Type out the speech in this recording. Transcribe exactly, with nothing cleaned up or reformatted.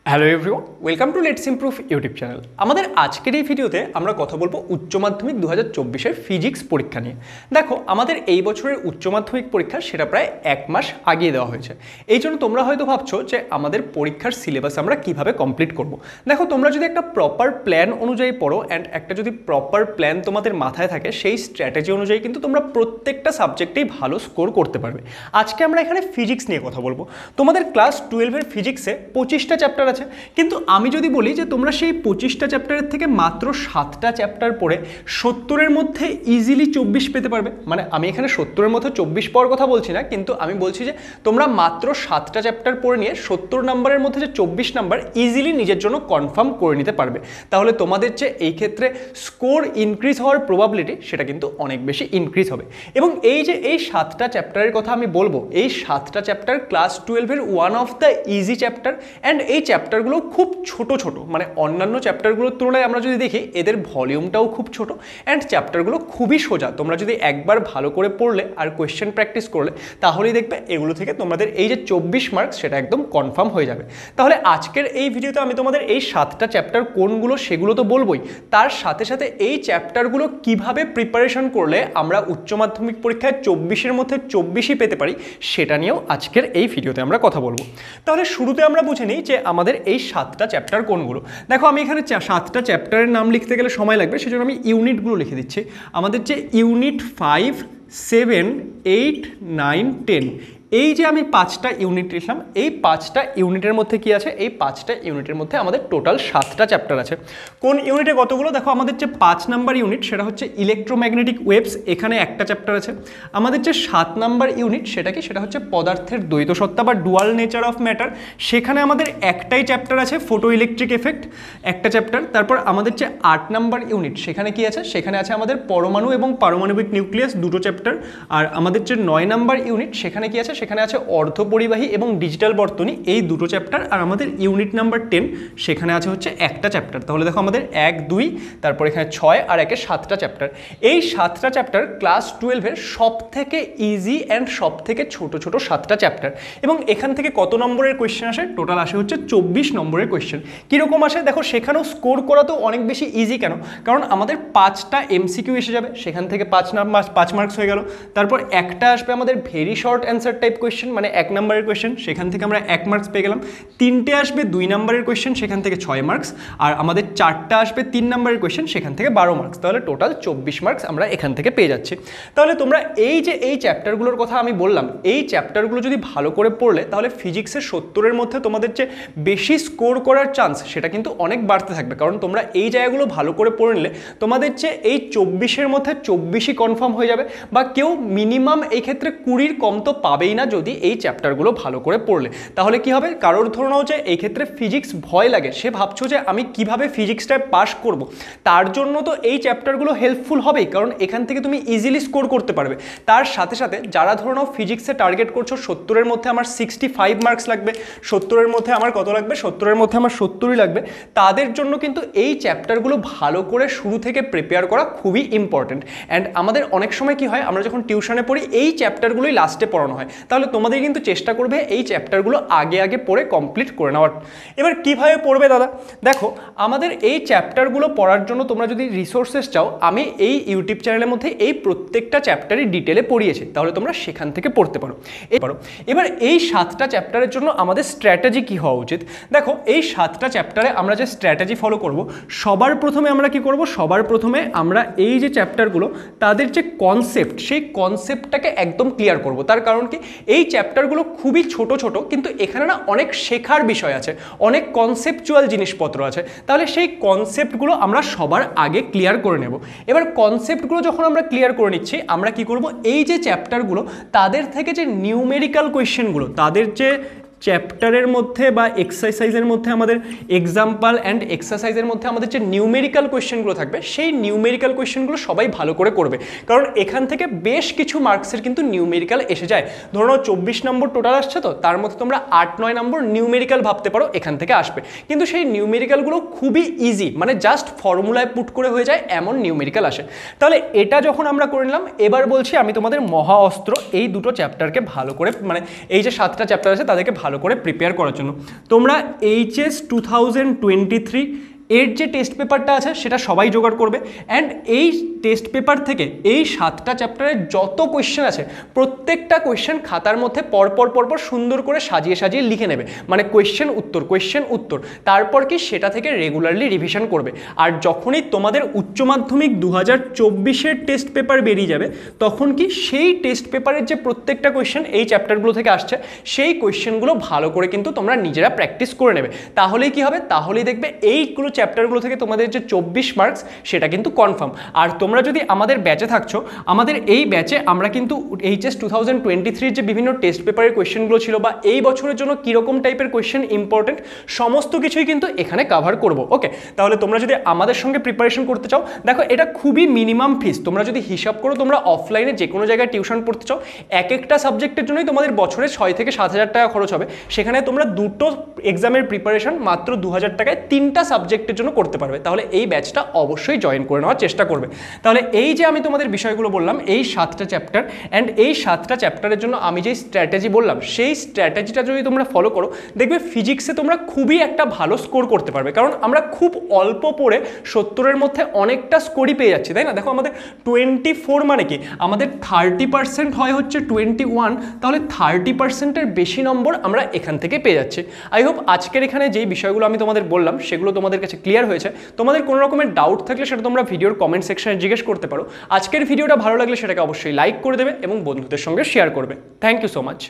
Hello everyone, welcome to let's improve YouTube channel. আমাদের আজকের এই ভিডিওতে আমরা কথা বলবো উচ্চ মাধ্যমিক দু হাজার চব্বিশের ফিজিক্স পরীক্ষা নিয়ে। দেখো, আমাদের এই বছরের উচ্চ মাধ্যমিক পরীক্ষা সেটা প্রায় এক মাস আগিয়ে দেওয়া হয়েছে। এই জন্য তোমরা হয়তো ভাবছো যে আমাদের পরীক্ষার সিলেবাস আমরা কিভাবে কমপ্লিট করব। দেখো, তোমরা যদি একটা প্রপার প্ল্যান অনুযায়ী পড়ো অ্যান্ড একটা যদি প্রপার প্ল্যান তোমাদের মাথায় থাকে, সেই স্ট্র্যাটেজি অনুযায়ী কিন্তু তোমরা প্রত্যেকটা সাবজেক্টেই ভালো স্কোর করতে পারবে। আজকে আমরা এখানে ফিজিক্স নিয়ে কথা বলবো। তোমাদের ক্লাস টুয়েলভের ফিজিক্সে পঁচিশটা চ্যাপ্টার আছে, কিন্তু আমি যদি বলি যে তোমরা সেই পঁচিশটা চ্যাপ্টারের থেকে মাত্র সাতটা চ্যাপ্টার পড়ে সত্তরের মধ্যে ইজিলি চব্বিশ পেতে পারবে। মানে আমি এখানে সত্তরের মধ্যে চব্বিশ পাওয়ার কথা বলছি না, কিন্তু আমি বলছি যে তোমরা মাত্র সাতটা চ্যাপ্টার পড়ে নিয়ে সত্তর নাম্বারের মধ্যে যে চব্বিশ নাম্বার ইজিলি নিজের জন্য কনফার্ম করে নিতে পারবে। তাহলে তোমাদের যে এই ক্ষেত্রে স্কোর ইনক্রিজ হওয়ার প্রবাবিলিটি সেটা কিন্তু অনেক বেশি ইনক্রিজ হবে। এবং এই যে এই সাতটা চ্যাপ্টারের কথা আমি বলবো, এই সাতটা চ্যাপ্টার ক্লাস টুয়েলভের one of the easy chapter and এই চ্যাপ্টারগুলো খুব ছোট ছোট, মানে অন্যান্য চ্যাপ্টারগুলোর তুলনায় আমরা যদি দেখি এদের ভলিউমটাও খুব ছোট অ্যান্ড চ্যাপ্টারগুলো খুবই সোজা। তোমরা যদি একবার ভালো করে পড়লে আর কোয়েশ্চেন প্র্যাকটিস করলে তাহলেই দেখবে এগুলো থেকে তোমাদের এই যে চব্বিশ মার্কস সেটা একদম কনফার্ম হয়ে যাবে। তাহলে আজকের এই ভিডিওতে আমি তোমাদের এই সাতটা চ্যাপ্টার কোনগুলো সেগুলো তো বলবোই, তার সাথে সাথে এই চ্যাপ্টারগুলো কিভাবে প্রিপারেশন করলে আমরা উচ্চ মাধ্যমিক পরীক্ষায় চব্বিশের মধ্যে চব্বিশই পেতে পারি সেটা নিয়েও আজকের এই ভিডিওতে আমরা কথা বলবো। তাহলে শুরুতে আমরা বুঝে নিই যে আমাদের এই সাতটা চ্যাপ্টার কোনগুলো। দেখো, আমি এখানে সাতটা চ্যাপ্টারের নাম লিখতে গেলে সময় লাগবে, সেজন্য আমি ইউনিটগুলো লিখে দিচ্ছি। আমাদের যে unit five, seven, eight, nine, ten, এই যে আমি পাঁচটা ইউনিট লিখলাম, এই পাঁচটা ইউনিটের মধ্যে কি আছে? এই পাঁচটা ইউনিটের মধ্যে আমাদের টোটাল সাতটা চ্যাপ্টার আছে। কোন ইউনিটে কতগুলো? দেখো, আমাদের যে পাঁচ নাম্বার ইউনিট সেটা হচ্ছে ইলেকট্রোম্যাগনেটিক ওয়েভস, এখানে একটা চ্যাপ্টার আছে। আমাদের যে সাত নাম্বার ইউনিট সেটা কি? সেটা হচ্ছে পদার্থের দ্বৈত সত্তা বা ডুয়াল নেচার অফ ম্যাটার, সেখানে আমাদের একটাই চ্যাপ্টার আছে ফোটো ইলেকট্রিক এফেক্ট, একটা চ্যাপ্টার। তারপর আমাদের যে আট নাম্বার ইউনিট সেখানে কি আছে? সেখানে আছে আমাদের পরমাণু এবং পারমাণবিক নিউক্লিয়াস, দুটো চ্যাপ্টার। আর আমাদের যে নয় নাম্বার ইউনিট সেখানে কি আছে? সেখানে আছে অর্ধপরিবাহী এবং ডিজিটাল বর্তনী, এই দুটো চ্যাপ্টার। আর আমাদের ইউনিট নাম্বার টেন সেখানে আছে হচ্ছে একটা চ্যাপ্টার। তাহলে দেখো, আমাদের এক, দুই, তারপর এখানে ছয় আর একে সাতটা চ্যাপ্টার। এই সাতটা চ্যাপ্টার ক্লাস টুয়েলভের সব থেকে ইজি অ্যান্ড সব থেকে ছোট ছোট সাতটা চ্যাপ্টার। এবং এখান থেকে কত নম্বরের কোয়েশ্চেন আসে? টোটাল আসে হচ্ছে চব্বিশ নম্বরের কোয়েশ্চেন। কীরকম আসে দেখো, সেখানেও স্কোর করা তো অনেক বেশি ইজি। কেন? কারণ আমাদের পাঁচটা এমসিকিউ এসে যাবে, সেখান থেকে পাঁচ নাম্বার পাঁচ মার্কস হয়ে গেল। তারপর একটা আসবে আমাদের very short answer type question, মানে এক নম্বরের কোয়েশ্চেন, সেখান থেকে আমরা এক মার্কস পেয়ে গেলাম। তিনটে আসবে দুই নম্বরের কোয়েশ্চেন, সেখান থেকে ছয় মার্কস। আর আমাদের চারটা আসবে তিন নম্বরের কোয়েশ্চেন, সেখান থেকে বারো মার্কস। তাহলে টোটাল চব্বিশ মার্কস আমরা এখান থেকে পেয়ে যাচ্ছি। তাহলে তোমরা এই যে এই চ্যাপ্টারগুলোর কথা আমি বললাম, এই চ্যাপ্টারগুলো যদি ভালো করে পড়লে তাহলে ফিজিক্সের সত্তরের মধ্যে তোমাদের যে বেশি স্কোর করার চান্স সেটা কিন্তু অনেক বাড়তে থাকবে। কারণ তোমরা এই জায়গাগুলো ভালো করে পড়ে নিলে তোমাদের যে এই চব্বিশের মধ্যে চব্বিশই কনফার্ম হয়ে যাবে, বা কেউ মিনিমাম এই ক্ষেত্রে কুড়ির কম তো পাবেই না যদি এই চ্যাপ্টারগুলো ভালো করে পড়লে। তাহলে কি হবে? কারোর ধরনেও যে এই ক্ষেত্রে ফিজিক্স ভয় লাগে, সে ভাবছো যে আমি কিভাবে ফিজিক্সটায় পাস করব, তার জন্য তো এই চ্যাপ্টারগুলো হেল্পফুল হবেই, কারণ এখান থেকে তুমি ইজিলি স্কোর করতে পারবে। তার সাথে সাথে যারা ধরনেও ফিজিক্সে টার্গেট করছো সত্তরের মধ্যে আমার সিক্সটি ফাইভ মার্কস লাগবে, সত্তরের মধ্যে আমার কত লাগবে? সত্তরের মধ্যে আমার সত্তরই লাগবে, তাদের জন্য কিন্তু এই চ্যাপ্টারগুলো ভালো করে শুরু থেকে প্রিপেয়ার করা খুবই ইম্পর্টেন্ট। অ্যান্ড আমাদের অনেক সময় কি হয়, আমরা যখন টিউশনে পড়ি এই চ্যাপ্টারগুলোই লাস্টে পড়ানো হয়। তাহলে তোমাদের কিন্তু চেষ্টা করবে এই চ্যাপ্টারগুলো আগে আগে পড়ে কমপ্লিট করে নেওয়ার। এবার কিভাবে পড়বে দাদা? দেখো, আমাদের এই চ্যাপ্টারগুলো পড়ার জন্য তোমরা যদি রিসোর্সেস চাও, আমি এই ইউটিউব চ্যানেলের মধ্যে এই প্রত্যেকটা চ্যাপ্টারই ডিটেলে পড়িয়েছি, তাহলে তোমরা সেখান থেকে পড়তে পারো। এবারও এবার এই সাতটা চ্যাপ্টারের জন্য আমাদের স্ট্র্যাটেজি কি হওয়া উচিত? দেখো, এই সাতটা চ্যাপ্টারে আমরা যে স্ট্র্যাটেজি ফলো করব, সবার প্রথমে আমরা কি করব? সবার প্রথমে আমরা এই যে চ্যাপ্টারগুলো তাদের যে কনসেপ্ট, সেই কনসেপ্টটাকে একদম ক্লিয়ার করব। তার কারণ কি, এই চ্যাপ্টারগুলো খুবই ছোট ছোট, কিন্তু এখানে না অনেক শেখার বিষয় আছে, অনেক কনসেপচুয়াল জিনিসপত্র আছে। তাহলে সেই কনসেপ্টগুলো আমরা সবার আগে ক্লিয়ার করে নেব। এবার কনসেপ্টগুলো যখন আমরা ক্লিয়ার করে নিচ্ছি, আমরা কি করব? এই যে চ্যাপ্টারগুলো তাদের থেকে যে নিউমেরিক্যাল কোয়েশ্চেনগুলো, তাদের যে চ্যাপ্টারের মধ্যে বা এক্সারসাইজের মধ্যে আমাদের এক্সাম্পল অ্যান্ড এক্সারসাইজের মধ্যে আমাদের যে নিউমেরিক্যাল কোয়েশ্চেনগুলো থাকবে, সেই নিউমেরিক্যাল কোয়েশ্চেনগুলো সবাই ভালো করে করবে। কারণ এখান থেকে বেশ কিছু মার্কসের কিন্তু নিউমেরিক্যাল এসে যায়। ধরো চব্বিশ নম্বর টোটাল আসছে, তো তার মধ্যে তোমরা আট নয় নম্বর নিউমেরিক্যাল ভাবতে পারো এখান থেকে আসবে। কিন্তু সেই নিউমেরিক্যালগুলো খুবই ইজি, মানে জাস্ট ফর্মুলায় পুট করে হয়ে যায় এমন নিউমেরিক্যাল আসে। তাহলে এটা যখন আমরা করে নিলাম, এবার বলছি আমি তোমাদের মহা অস্ত্র এই দুটো চ্যাপ্টারকে ভালো করে, মানে এই যে সাতটা চ্যাপ্টার আছে তাদেরকে ভালো ভালো করে প্রিপেয়ার করার জন্য। তোমরা HS two thousand twenty three এর যে টেস্ট পেপারটা আছে সেটা সবাই জোগাড় করবে, অ্যান্ড এই টেস্ট পেপার থেকে এই সাতটা চ্যাপ্টারের যত কোয়েশ্চেন আছে প্রত্যেকটা কোয়েশ্চেন খাতার মধ্যে পরপর পরপর সুন্দর করে সাজিয়ে সাজিয়ে লিখে নেবে, মানে কোয়েশ্চেন উত্তর কোয়েশ্চেন উত্তর, তারপর কি সেটা থেকে রেগুলারলি রিভিশন করবে। আর যখনই তোমাদের উচ্চ মাধ্যমিক দু হাজার চব্বিশের টেস্ট পেপার বেরিয়ে যাবে তখন কি সেই টেস্ট পেপারের যে প্রত্যেকটা কোয়েশ্চেন এই চ্যাপ্টারগুলো থেকে আসছে সেই কোয়েশ্চেনগুলো ভালো করে কিন্তু তোমরা নিজেরা প্র্যাকটিস করে নেবে। তাহলেই কি হবে, তাহলেই দেখবে এইগুলো চ্যাপ্টারগুলো থেকে তোমাদের যে চব্বিশ মার্কস সেটা কিন্তু কনফার্ম। আর তোমরা যদি আমাদের ব্যাচে থাকছো, আমাদের এই ব্যাচে আমরা কিন্তু এইচএস টু থাউজেন্ড টোয়েন্টি থ্রির যে বিভিন্ন টেস্ট পেপারের কোয়েশ্চেনগুলো ছিল বা এই বছরের জন্য কীরকম টাইপের কোয়েশ্চেন ইম্পর্টেন্ট সমস্ত কিছুই কিন্তু এখানে কাভার করবো। ওকে, তাহলে তোমরা যদি আমাদের সঙ্গে প্রিপারেশন করতে চাও, দেখো এটা খুবই মিনিমাম ফিস। তোমরা যদি হিসাব করো তোমরা অফলাইনে যে কোনো জায়গায় টিউশন পড়তে চাও, এক একটা সাবজেক্টের জন্যই তোমাদের বছরে ছয় থেকে সাত হাজার টাকা খরচ হবে। সেখানে তোমরা দুটো এক্সামের প্রিপারেশন মাত্র দু হাজার টাকায় তিনটা সাবজেক্টের জন্য করতে পারবে। তাহলে এই ব্যাচটা অবশ্যই জয়েন করে নেওয়ার চেষ্টা করবে। তাহলে এই যে আমি তোমাদের বিষয়গুলো বললাম, এই সাতটা চ্যাপ্টার অ্যান্ড এই সাতটা চ্যাপ্টারের জন্য আমি যেই স্ট্র্যাটেজি বললাম সেই স্ট্র্যাটেজিটা যদি তোমরা ফলো করো দেখবে ফিজিক্সে তোমরা খুবই একটা ভালো স্কোর করতে পারবে। কারণ আমরা খুব অল্প পড়ে সত্তরের মধ্যে অনেকটা স্কোরই পেয়ে যাচ্ছি, তাই না? দেখো আমাদের টোয়েন্টি ফোর মানে কি, আমাদের থার্টি পার্সেন্ট হয় হচ্ছে টোয়েন্টি ওয়ান, তাহলে থার্টি পার্সেন্টের বেশি নম্বর আমরা এখান থেকে পেয়ে যাচ্ছি। আই হোপ আজকের এখানে যেই বিষয়গুলো আমি তোমাদের বললাম সেগুলো তোমাদের কাছে ক্লিয়ার হয়েছে। তোমাদের কোনো রকমের ডাউট থাকলে সেটা তোমরা ভিডিওর কমেন্ট সেকশনে জিজ্ঞেস করতে পারো। আজকের ভিডিওটা ভালো লাগলে সেটাকে অবশ্যই লাইক করে দেবে এবং বন্ধুদের সঙ্গে শেয়ার করবে। Thank you so much.